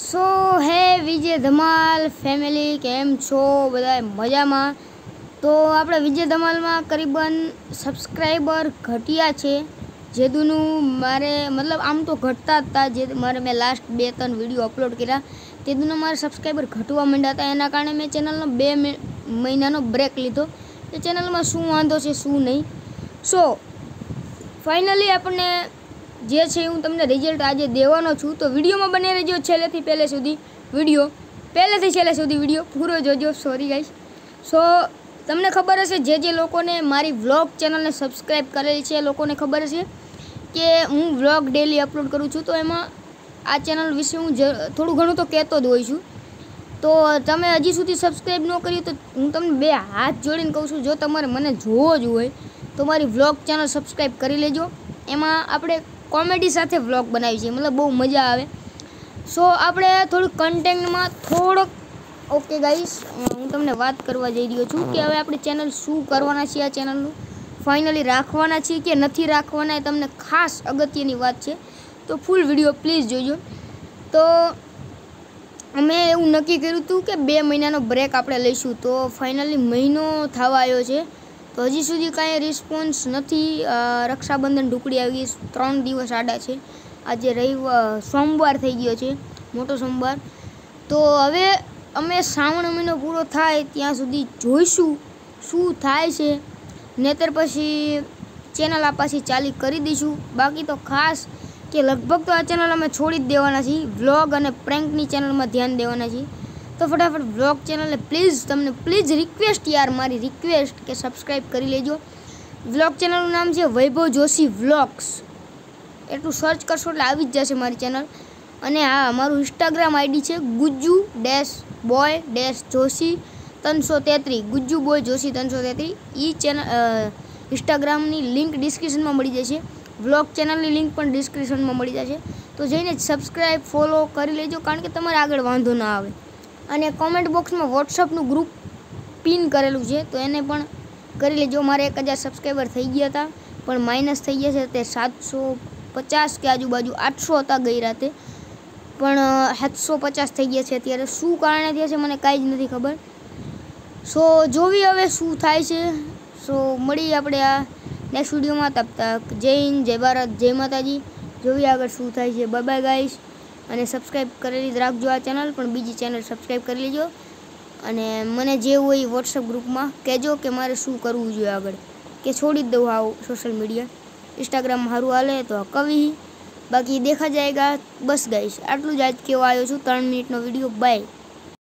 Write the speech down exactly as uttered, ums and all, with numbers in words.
सो है विजय धमाल फैमिली केम छो बधाय मजा में। तो આપણે વિજય ધમાલમાં કરીબન સબસ્ક્રાઈબર ઘટ્યા છે જેદુનું મારે મતલબ આમ તો ઘટતા જ હતા જે મારે મેં લાસ્ટ બે ત્રણ વિડીયો અપલોડ કર્યા તેદુનું મારે સબસ્ક્રાઈબર ઘટવા માંડ્યા હતા એના કારણે મેં ચેનલનો બે મહિનાનો બ્રેક લીધો કે ચેનલમાં શું વાંધો છે શું નહીં। સો ફાઇનલી આપણને જે છે હું તમને રિઝલ્ટ આજે દેવાનો છું તો વિડીયોમાં બને રહેજો છેલ્લેથી પહેલે સુધી વિડીયો પહેલેથી છેલ્લે સુધી વિડીયો પૂરો જોજો। Sorry guys. સો તમને ખબર હશે જે જે લોકોને મારી વ્લોગ ચેનલને સબસ્ક્રાઈબ કરેલી છે લોકોને ખબર હશે કે હું વ્લોગ ડેલી અપલોડ કરું છું તો એમાં આ ચેનલ વિશે હું થોડું ઘણું તો કહેતો જ હોઉં છું। તો તમે હજી સુધી સબસ્ક્રાઈબ ન કર્યું તો હું તમને બે હાથ જોડીને કહું છું જો તમારે મને જોવો જ હોય તો મારી વ્લોગ ચેનલ સબસ્ક્રાઈબ કરી લેજો। એમાં આપણે કોમેડી સાથે વ્લોગ બનાવી છે મતલબ બહુ મજા આવે। સો આપણે થોડુંક કન્ટેન્ટમાં થોડોક ઓકે ગાઈસ હું તમને વાત કરવા જઈ રહ્યો છું કે હવે આપણે ચેનલ શું કરવાના છીએ। આ ચેનલનું ફાઇનલી રાખવાના છીએ કે નથી રાખવાના એ તમને ખાસ અગત્યની વાત છે તો ફૂલ વિડીયો પ્લીઝ જોજો। તો અમે એવું નક્કી કર્યું હતું કે બે મહિનાનો બ્રેક આપણે લઈશું તો ફાઇનલી મહિનો થવા આવ્યો છે તો હજી સુધી કાંઈ રિસ્પોન્સ નથી। રક્ષાબંધન ઢુકડી આવી ગઈ ત્રણ દિવસ આડા છે આજે રવિવાર સોમવાર થઈ ગયો છે મોટો સોમવાર તો હવે અમે શ્રાવણ મહિનો પૂરો થાય ત્યાં સુધી જોઈશું શું થાય છે નહીતર પછી ચેનલ આ પાછી ચાલી કરી દઈશું। બાકી તો ખાસ કે લગભગ તો આ ચેનલ અમે છોડી જ દેવાના છીએ વ્લોગ અને પ્રેન્કની ચેનલમાં ધ્યાન દેવાના છીએ। તો ફટાફટ વ્લોગ ચેનલને પ્લીઝ તમને પ્લીઝ રિક્વેસ્ટ યાર મારી રિક્વેસ્ટ કે સબસ્ક્રાઈબ કરી લેજો। વ્લોગ ચેનલનું નામ છે વૈભવ જોશી વ્લોગ્સ એટલું સર્ચ કરશો એટલે આવી જ જશે મારી ચેનલ। અને હા મારું ઇન્સ્ટાગ્રામ આઈડી છે Gujju dash boy dash Joshi ત્રણસો તેત્રીસ ગુજ્જુ બોય જોશી ત્રણસો તેત્રીસ એ ચેનલ ઇન્સ્ટાગ્રામની લિંક ડિસ્ક્રિપ્શનમાં મળી જશે વ્લોગ ચેનલની લિંક પણ ડિસ્ક્રિપ્શનમાં મળી જશે તો જઈને સબસ્ક્રાઈબ ફોલો કરી લેજો કારણ કે તમારે આગળ વાંધો ના આવે। અને કોમેન્ટ બોક્સમાં વોટ્સઅપનું ગ્રુપ પિન કરેલું છે તો એને પણ કરી લેજો। મારે એક હજાર સબસ્ક્રાઈબર થઈ ગયા હતા પણ માઇનસ થઈ ગયા છે તે સાતસો પચાસ કે આજુબાજુ આઠસો હતા ગઈ રાતે પણ સાતસો પચાસ થઈ ગયા છે અત્યારે શું કારણે થયા છે મને કાંઈ જ નથી ખબર। સો જોવી હવે શું થાય છે। સો મળીએ આપણે આ નેક્સ્ટ વિડીયોમાં તબ તક જય હિન્દ જય ભારત જય માતાજી। જોઈએ આગળ શું થાય છે। બાય બાય ગાઈસ અને સબસ્ક્રાઈબ કરેલી જ રાખજો આ ચેનલ પણ બીજી ચેનલ સબસ્ક્રાઈબ કરી લેજો અને મને જે હોય વોટ્સઅપ ગ્રુપમાં કહેજો કે મારે શું કરવું જોઈએ આગળ કે છોડી જ દઉં આવું સોશિયલ મીડિયા इंस्टाग्राम सारू हाले तो कवि बाकी देखा जाएगा। बस गाइस आटलू ज आज केवा आयो छूँ त्रण मिनिटनो विडियो बाय।